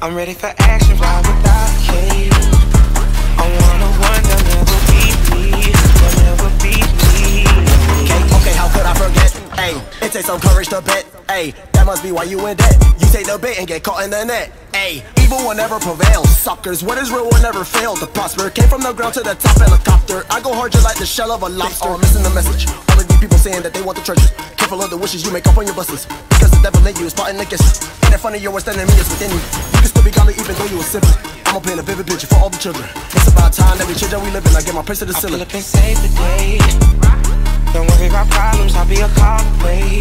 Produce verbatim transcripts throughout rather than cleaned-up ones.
I'm ready for action, fly without a cage. I'm one-on-one, they'll never beat me. They'll never beat me. Okay, okay, how could I forget? Ayy, it takes some courage to bet. Ayy, that must be why you in debt. You take the bait and get caught in the net. Ayy, evil will never prevail. Suckers, what is real will never fail to prosper. Came from the ground to the top helicopter. I go hard just like the shell of a lobster. Oh, missing the message. All of these people saying that they want the treasure. Careful of the wishes you make up on your buses. Because the devil in you is plotting against you. Ain't it funny your worst enemy is within you. You can still be godly even though you a sibling. I'ma paint a vivid picture for all the children. It's about time that we change how we live and I get my praise to the ceiling. I pull up and save the day. Don't worry about problems, I'll be a call away.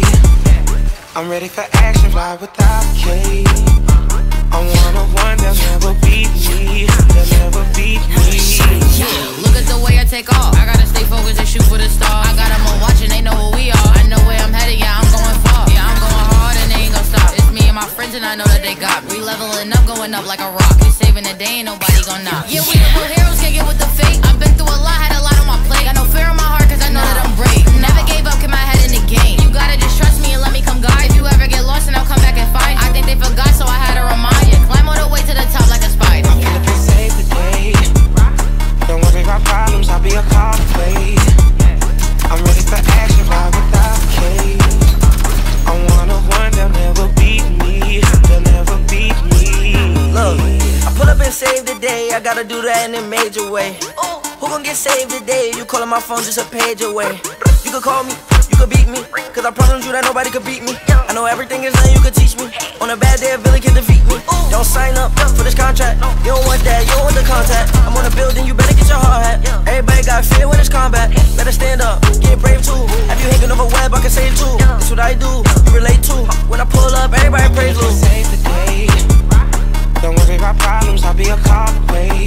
I'm ready for action, fly without a cage. I'm one-on-one, they'll never beat me. They'll never beat me. Yeah, look at the way I take off. I gotta stay focused and shoot for the stars. I got them all watching, they know who we are. I know where I'm headed, yeah, I'm going far. Yeah, I'm going hard and they ain't gonna stop. It's me and my friends and I know that they got me. We leveling up, going up like a rock. We saving the day, ain't nobody gonna knock. Yeah, we the real heroes, can't get with the fate. I've been through a lot, had a lot on my plate. Got no fear in my heart, cause I know that I'm brave. Never gave up, kept my head in the game. You gotta just trust me and let me come guide. If you ever get lost and I'll come back and find. I think they forgot, so I had to remind you. Climb all the way to the top like a spider. I'm gonna be save the day. Don't worry about problems, I'll be a call away. I'm ready for action, fly without a cage. I'm one-on-one, they'll never beat me. They'll never beat me. Look, I pull up and save the day. I gotta do that in a major way. Who gon' get saved today? You calling my phone just a page away. You could call me, you could beat me, cause I promise you that nobody could beat me. I know everything is nothing you could teach me. On a bad day a villain can defeat me. Don't sign up for this contract. You don't want that, you don't want the contact. I'm on a building, you better get your hard hat. Everybody got fear when it's combat. Better stand up, get brave too. Have you hanging over web, I can save too. That's what I do, you relate to. When I pull up, everybody praise Lou. Save the day. Don't worry about problems, I'll be a call away.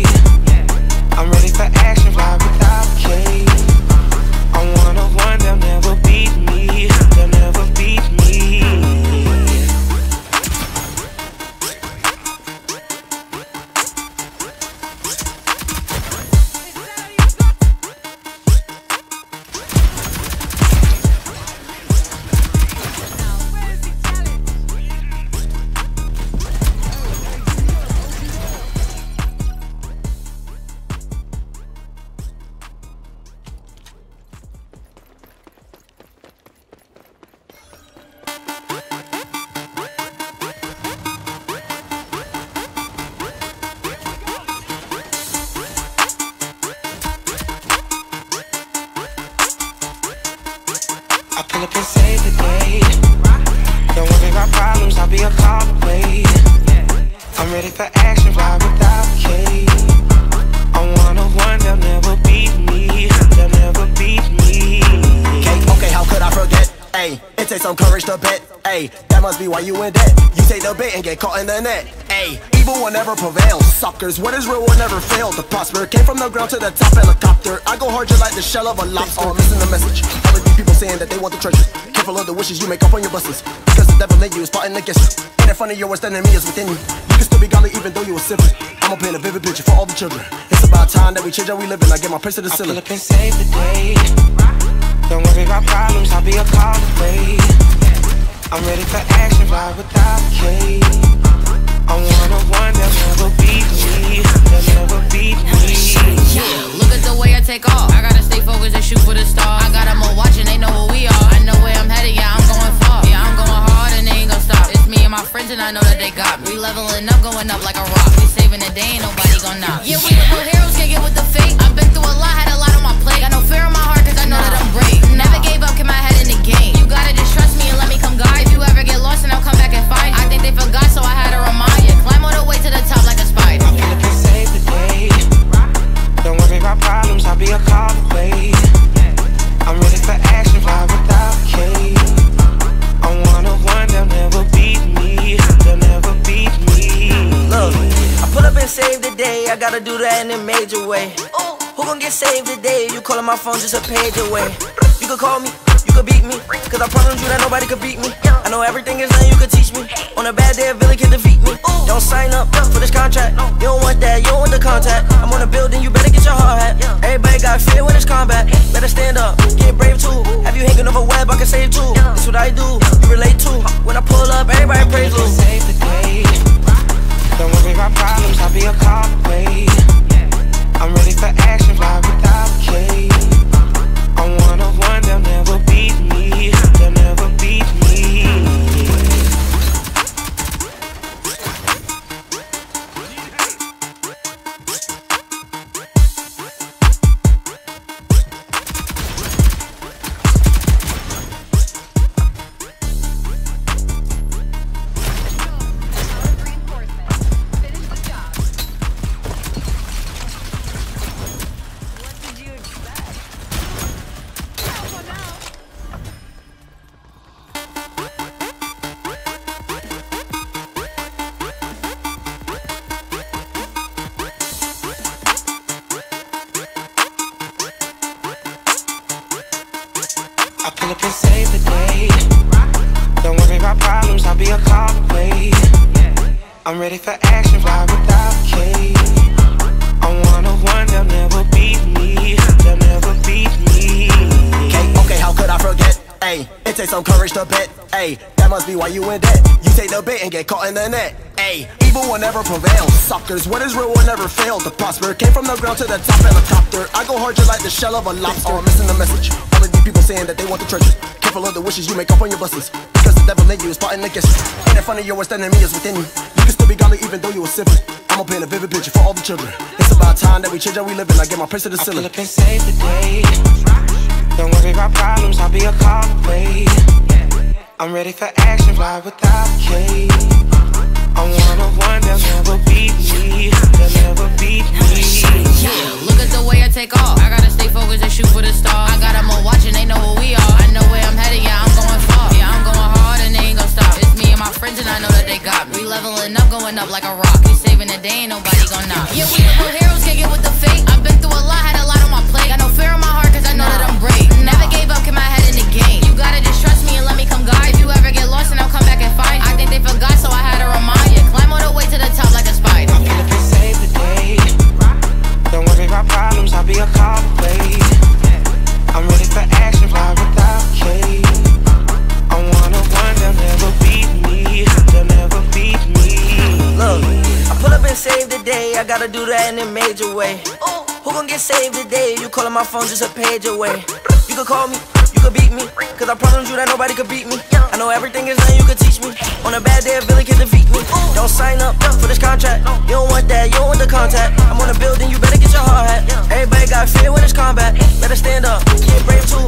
I'm ready for action, fly without a cage. I'm one-on-one, they'll never beat me. They'll never beat me. I pull up and save the day. Don't worry about problems, I'll be a call away. I'm ready for action, fly without a cage. I'm one-on-one, they'll never beat me. They'll never beat me. Okay, okay, how could I forget? Ayy, it takes some courage to bet. Ayy, that must be why you in debt. You take the bait and get caught in the net. Ayy, evil will never prevail. Suckers, what is real will never fail to prosper. Came from the ground to the top helicopter. I go hard just like the shell of a lobster. Oh, missing the message. All of these people saying that they want the treasure. Careful of the wishes you make up on your buses. Because the devil in you is plotting against you. Ain't it funny your worst enemy is within you. You can still be godly even though you a sibling. I'ma paint a vivid picture for all the children. It's about time that we change how we live and I get my praise to the ceiling. I pull up and save the day. Don't worry about problems, I'll be a call away. I'm ready for action, fly without a cage. I'm one-on-one, they'll never beat me. They'll never beat me. Yeah, look at the way I take off. I gotta stay focused and shoot for the stars. I got them all watching, they know who we are. I know where I'm headed, yeah, I'm going far. Yeah, I'm going hard and they ain't gonna stop. It's me and my friends and I know that they got me. We leveling up, going up like a rock. We saving the day, ain't nobody gonna knock. Yeah, we the real heroes, can't get with the fate. I've been through a lot, had a lot on my plate. Got no fear in my heart, cause I know that I'm brave. Never gave up, kept my head in the game. You gotta just trust me and let me come guide. If you ever get lost and I'll come back and find. I think they forgot, so I had to remind you. Climb all the way to the top like a spider. I'm gonna be save the day. Don't worry about problems, I'll be a call away. I'm ready for action, fly without a cage. I'm one-on-one, they'll never beat me. They'll never beat me. Look, I pull up and save the day. I gotta do that in a major way. Who gon' get saved today? You calling my phone just a page away. You could call me, you could beat me, cause I promise you that nobody could beat me. I know everything is nothing you could teach me. On a bad day a villain can defeat me. Don't sign up for this contract. You don't want that, you don't want the contact. I'm on a building, you better get your hard hat. Everybody got fear when it's combat. Better stand up, get brave too. Have you hanging over web, I can save too. That's what I do, you relate to. When I pull up, everybody praise Lou. Save the day. Don't worry save the day. Don't worry about problems, I'll be a call away. I'm ready for action, fly without a cage. I'm one of one, they'll never beat me. They'll never beat me. Okay, okay, how could I forget? Ayy, it takes some courage to bet. Ayy, that must be why you in debt. You take the bait and get caught in the net. Ayy, evil will never prevail. Suckers, what is real will never fail. The prosper came from the ground to the top helicopter. I go hard just like the shell of a lobster. Oh, I'm missing the message. All of these people saying that they want the treasure. Careful of the wishes you make up on your blessings, because the devil in you is plotting against you. Ain't it funny your worst enemy is within you? You can still be godly even though you a sibling. I'ma paint a vivid picture for all the children. It's about time that we change how we live and I get my praise to the ceiling. I pull up and save the day. Don't worry about problems, I'll be a call away. I'm ready for action, fly without a cage. I'm one of one, they'll never beat me. They'll never beat me. Yeah, look at the way I take off. I gotta stay focused and shoot for the stars. I got them all watching, they know who we are. I know where I'm headed, yeah, I'm going far. Yeah, I'm going hard and they ain't gon' stop. It's me and my friends and I know that they got me. We leveling up, going up like a rock. We saving the day, ain't nobody gon' knock. Yeah, we the real heroes, can't get with the fate. I've been through a lot, had a lot on my plate. Got no fear in my heart cause I know that I'm brave. Never gave up, kept my head in the game. You gotta just trust me and let me come guide. If you ever get lost and I'll come back and find. I think they forgot, so I had to remind you. Climb all the way to the top like a spider. I pull up and save the day. Don't worry about problems, I'll be a call away. I'm ready for action, fly without a cage. I'm one of one, they'll never beat me. They'll never beat me. Look, I pull up and save the day. I gotta do that in a major way. Who gon' get saved today? You calling my phone just a page away. You could call me, you could beat me, cause I promise you that nobody could beat me. I know everything is nothing you could teach me. On a bad day, a villain can defeat me. Don't sign up for this contract. You don't want that, you don't want the contact. I'm on a building, you better get your hard hat. Everybody got fear when it's combat. Better stand up, get brave too